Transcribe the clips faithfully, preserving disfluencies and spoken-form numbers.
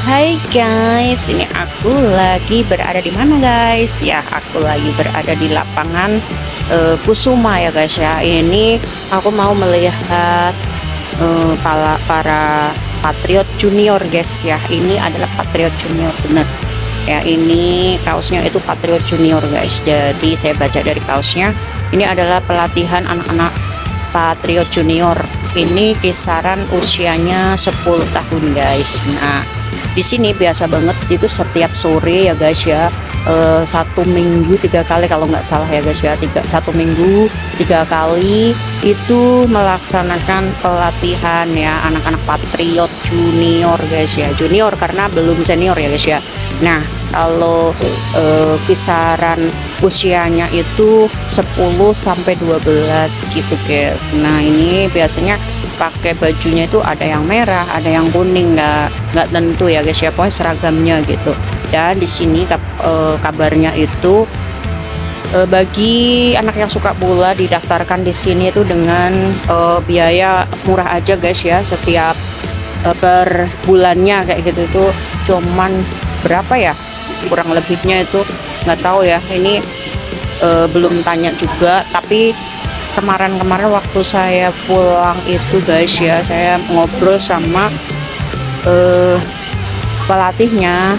Hai guys, ini aku lagi berada di mana guys? Ya, aku lagi berada di lapangan uh, Kusuma ya guys ya. Ini aku mau melihat uh, para, para Patriot Junior guys ya. Ini adalah Patriot Junior bener. Ya, ini kaosnya itu Patriot Junior guys. Jadi saya baca dari kaosnya, ini adalah pelatihan anak-anak Patriot Junior. Ini kisaran usianya sepuluh tahun guys. Nah, di sini biasa banget itu setiap sore ya guys ya, eh, satu minggu tiga kali kalau nggak salah ya guys ya, tiga satu minggu tiga kali itu melaksanakan pelatihan ya anak-anak Patriot Junior guys ya, junior karena belum senior ya guys ya. Nah, kalau eh, kisaran usianya itu sepuluh sampai dua belas gitu guys. Nah, ini biasanya pakai bajunya itu ada yang merah, ada yang kuning, nggak nggak tentu ya guys ya, pokoknya seragamnya gitu. Dan di sini eh, kabarnya itu eh, bagi anak yang suka bola didaftarkan di sini itu dengan eh, biaya murah aja guys ya, setiap eh, per bulannya kayak gitu itu cuman berapa ya, kurang lebihnya itu nggak tahu ya, ini eh, belum tanya juga. Tapi kemarin-kemarin waktu saya pulang itu guys ya, saya ngobrol sama uh, pelatihnya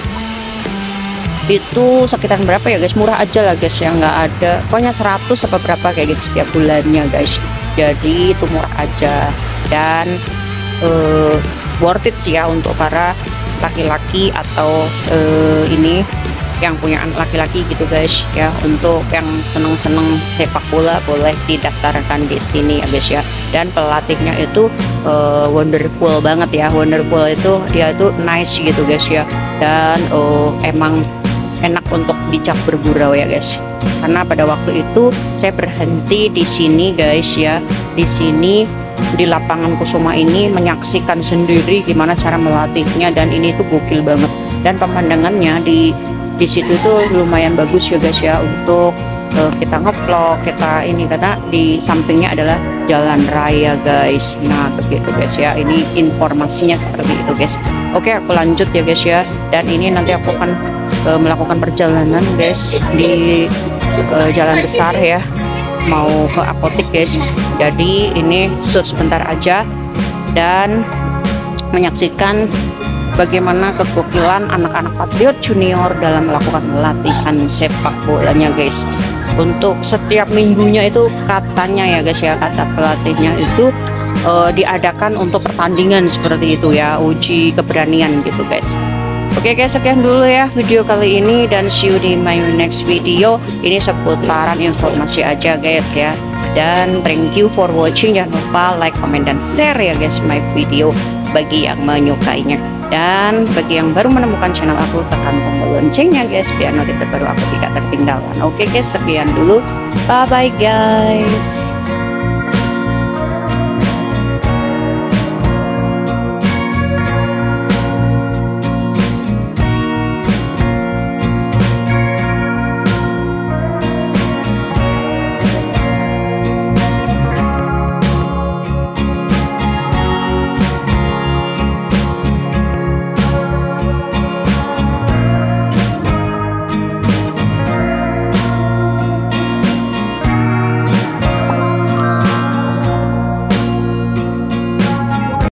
itu sekitaran berapa ya guys, murah aja lah guys ya, nggak ada pokoknya seratus apa berapa kayak gitu setiap bulannya guys. Jadi itu murah aja dan uh, worth it sih ya untuk para laki-laki atau uh, ini yang punya anak laki-laki gitu guys ya. Untuk yang seneng-seneng sepak bola boleh didaftarkan di sini ya guys ya. Dan pelatihnya itu uh, wonderful banget ya, wonderful itu dia itu nice gitu guys ya. Dan uh, emang enak untuk dicap bergurau ya guys. Karena pada waktu itu saya berhenti di sini guys ya, di sini di lapangan Kusuma ini menyaksikan sendiri gimana cara melatihnya, dan ini tuh gokil banget. Dan pemandangannya di di situ tuh lumayan bagus ya guys ya untuk uh, kita ngevlog, kita ini, karena di sampingnya adalah jalan raya guys. Nah begitu guys ya, ini informasinya seperti itu guys. Oke, aku lanjut ya guys ya. Dan ini nanti aku akan uh, melakukan perjalanan guys di uh, jalan besar ya, mau ke apotik guys. Jadi ini sebentar aja dan menyaksikan bagaimana kegokilan anak-anak Patriot Junior dalam melakukan latihan sepak bolanya guys. Untuk setiap minggunya itu katanya ya guys ya, kata pelatihnya itu uh, diadakan untuk pertandingan seperti itu ya, uji keberanian gitu guys. Oke guys, sekian dulu ya video kali ini, dan see you di my next video. Ini seputaran informasi aja guys ya. Dan thank you for watching, jangan lupa like, comment, dan share ya guys my video bagi yang menyukainya. Dan bagi yang baru menemukan channel aku, tekan tombol loncengnya guys biar notif terbaru aku tidak tertinggalkan. Oke guys, sekian dulu, bye bye guys.